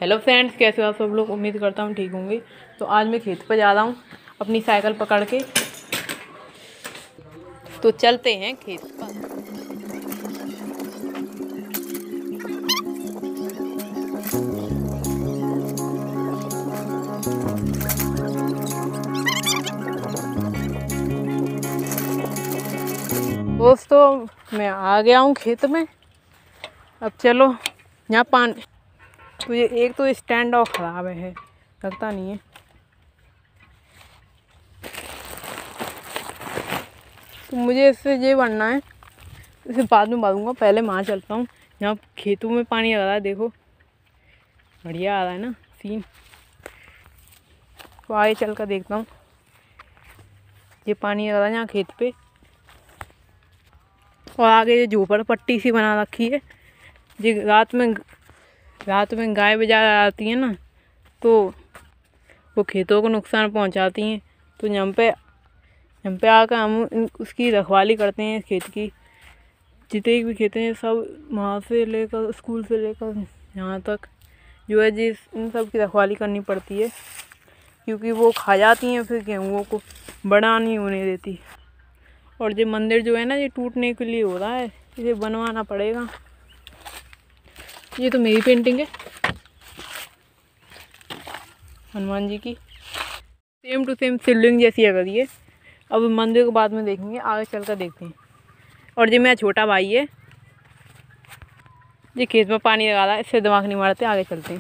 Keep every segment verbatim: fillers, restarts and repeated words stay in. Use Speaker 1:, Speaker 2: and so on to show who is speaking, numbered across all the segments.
Speaker 1: Hello friends, कैसे हो आप सब लोग। उम्मीद करता हूँ ठीक होंगे। तो आज मैं खेत पर जा रहा हूँ अपनी साइकिल पकड़ के। तो चलते हैं खेत पर। दोस्तों मैं आ गया हूँ खेत में। अब चलो, यहाँ पानी तो ये एक तो स्टैंड और ख़राब है, लगता नहीं है। तो मुझे इससे ये बनना है, इसे बाद में बांधूंगा। पहले वहाँ चलता हूँ, यहाँ खेतों में पानी आ रहा है, देखो बढ़िया आ रहा है ना सीन। तो आगे चल कर देखता हूँ, ये पानी आ रहा है यहाँ खेत पे। और आगे ये झोपड़पट्टी सी बना रखी है। ये रात में रात में गाय बजा आती है ना, तो वो खेतों को नुकसान पहुंचाती हैं। तो यहाँ पे यहाँ पे आकर हम उसकी रखवाली करते हैं खेत की। जितने भी खेत हैं सब, वहाँ से लेकर स्कूल से लेकर यहाँ तक जो है जी, इन सब की रखवाली करनी पड़ती है, क्योंकि वो खा जाती हैं फिर गेहूँ को, बड़ा नहीं होने देती। और ये मंदिर जो है ना, ये टूटने के लिए हो रहा है, इसे बनवाना पड़ेगा। ये तो मेरी पेंटिंग है हनुमान जी की, सेम टू सेम शिवलिंग जैसी है ये। अब मंदिर को बाद में देखेंगे, आगे चलकर देखते हैं। और ये मेरा छोटा भाई है, ये खेत में पानी लगा रहा है, इससे दिमाग नहीं मारते। आगे चलते हैं।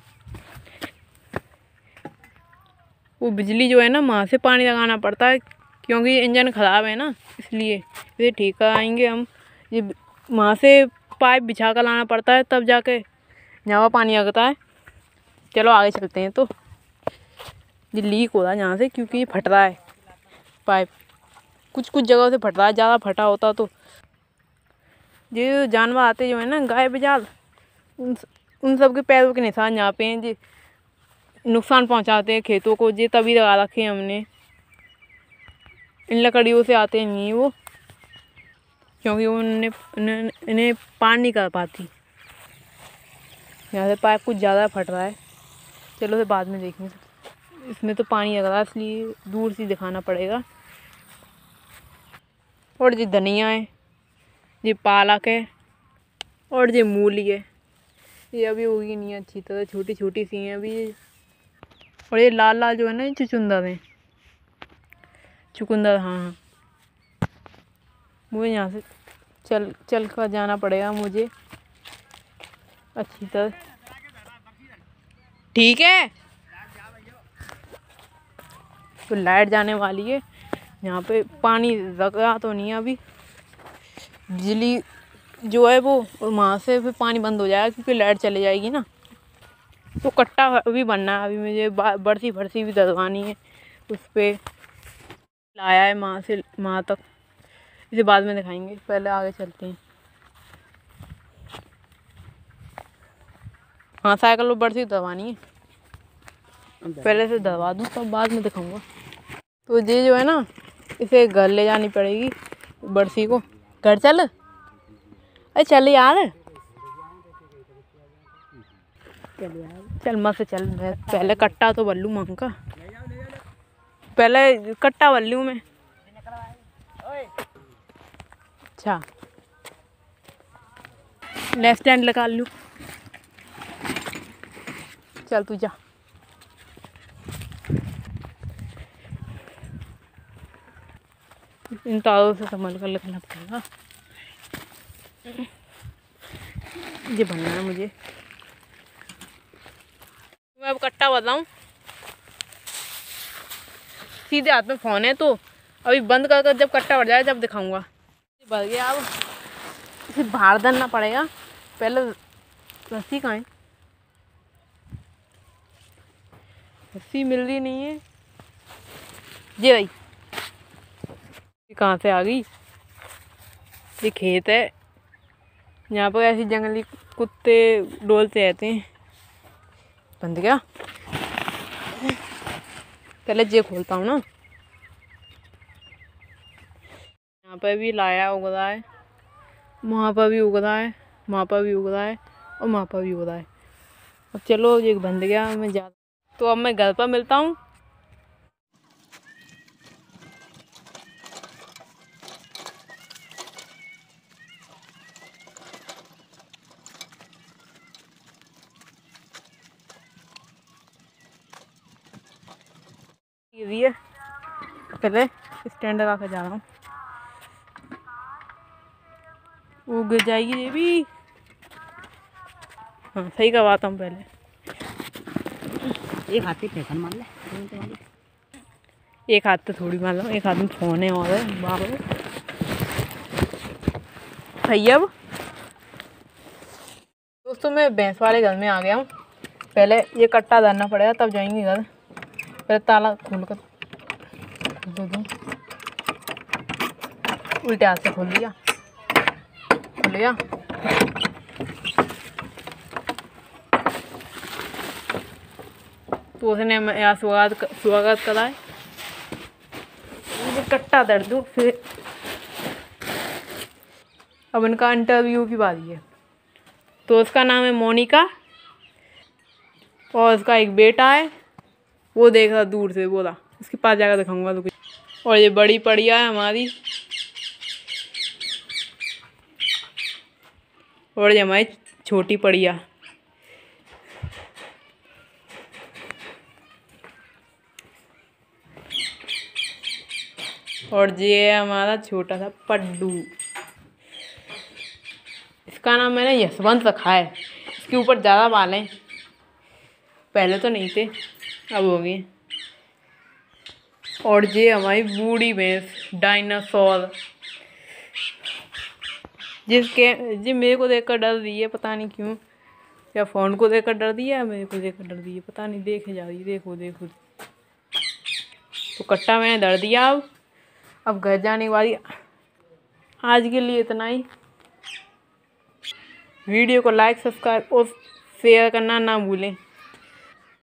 Speaker 1: वो बिजली जो है ना, वहाँ से पानी लगाना पड़ता है, क्योंकि इंजन ख़राब है ना, इसलिए इसे ठीक कराएंगे हम। ये वहाँ से पाइप बिछा कर लाना पड़ता है, तब जाके यहाँ पानी आता है। चलो आगे चलते हैं। तो ये लीक हो रहा है यहाँ से, क्योंकि ये फट रहा है पाइप, कुछ कुछ जगह से फट रहा है। ज़्यादा फटा होता तो ये जानवर आते जो है ना, गाय बजाल, उन उन सब के पैरों के निशान यहाँ पे हैं, जी नुकसान पहुँचाते हैं खेतों को। ये तभी लगा रखे हैं हमने, इन लकड़ियों से आते नहीं वो, क्योंकि उन्हें इन्हें पार नहीं कर पाती। यहाँ से पाइप कुछ ज़्यादा फट रहा है। चलो फिर बाद में देखेंगे। इसमें तो पानी लग रहा है, इसलिए दूर से दिखाना पड़ेगा। और ये धनिया है, ये पालक है, और ये मूली है। ये अभी उगी नहीं है अच्छी तरह, छोटी छोटी सी हैं अभी। और ये लाल लाल जो है ना, ये चुकंदर हैं, चुकंदर। हाँ हाँ, मुझे यहाँ से चल चल कर जाना पड़ेगा मुझे अच्छी तरह। ठीक है, तो लाइट जाने वाली है। यहाँ पे पानी लग रहा तो नहीं है अभी। बिजली जो है वो, वहाँ से फिर पानी बंद हो जाएगा, क्योंकि लाइट चली जाएगी ना। तो कट्टा अभी बनना है, अभी मुझे बरसी फरसी भी दलवानी है। उस पर लाया है वहाँ से वहाँ तक, इसे बाद में दिखाएंगे। पहले आगे चलते हैं। हाँ, साइकिल को बरसी दलवानी है, पहले से दलवा दूँ तब बाद में दिखाऊंगा। तो ये जो है ना, इसे घर ले जानी पड़ेगी बरसी को। घर चल, अरे चल यार, चल मत चल। मैं पहले कट्टा तो बल्लू मांग का, पहले कट्टा बल्लू मैं। अच्छा, लेफ्ट हैंड लगा लूँ। चल तू जा। इन तारों से संभल कर लगना पड़ेगा, ये बनना है मुझे। मैं अब कट्टा बताऊँ, सीधे हाथ में फ़ोन है, तो अभी बंद कर कर जब कट्टा भर जाए जब दिखाऊंगा। भर गया, अब इसे बाहर धरना पड़ेगा। पहले रस्सी कहाँ है, रस्सी मिल रही नहीं है। ये भाई कहाँ से आ गई। ये खेत है, यहाँ पर ऐसी जंगली कुत्ते डोलते रहते हैं। बंद गया, पहले जे खोलता हूँ ना। यहाँ पर भी लाया उग रहा है, वहाँ पर भी उग रहा है, वहाँ पर भी उग रहा है, और वहाँ पर भी उग रहा है। अब चलो ये बंद गया, मैं जा तो अब मैं घर पर मिलता हूँ। ये है पहले स्टैंड लगा कर जा रहा हूँ, वो गिर जाएगी ये भी। हाँ सही करवाता हूँ पहले।
Speaker 2: एक हाथ पे फेंकन मार ले,
Speaker 1: एक हाथ पे थोड़ी मार लो, एक हाथ में फोन है और है बाबू। सही अब दोस्तों मैं भैंस वाले घर में आ गया हूँ। पहले ये कट्टा धरना पड़ेगा तब जाएंगे घर। पहले ताला खोल कर दो दो उल्टे हाथ से खोल लिया, खोल लिया। तो उसने यहाँ स्वागत स्वागत करा है। मुझे कट्टा दर्द दूँ फिर अब इनका इंटरव्यू की बारी है। तो उसका नाम है मोनिका और उसका एक बेटा है, वो देख रहा दूर से, बोला उसके पास जाकर दिखाऊंगा तो कुछ। और ये बड़ी पड़िया है हमारी, और ये हमारी छोटी पड़िया। और ये है हमारा छोटा सा पड्डू, इसका नाम मैंने यशवंत रखा है। इसके ऊपर ज़्यादा बाल हैं, पहले तो नहीं थे अब हो गए। और ये हमारी बूढ़ी भैंस डायनासोर, जिसके जी मेरे को देखकर डर रही है, पता नहीं क्यों, या फ़ोन को देखकर डर रही है या मेरे को देखकर डर रही है, पता नहीं। देखे जा रही है, देखो देखो। तो कट्टा मैंने डर दिया। अब अब घर जाने वाली। आज के लिए इतना ही। वीडियो को लाइक सब्सक्राइब और शेयर करना ना भूलें।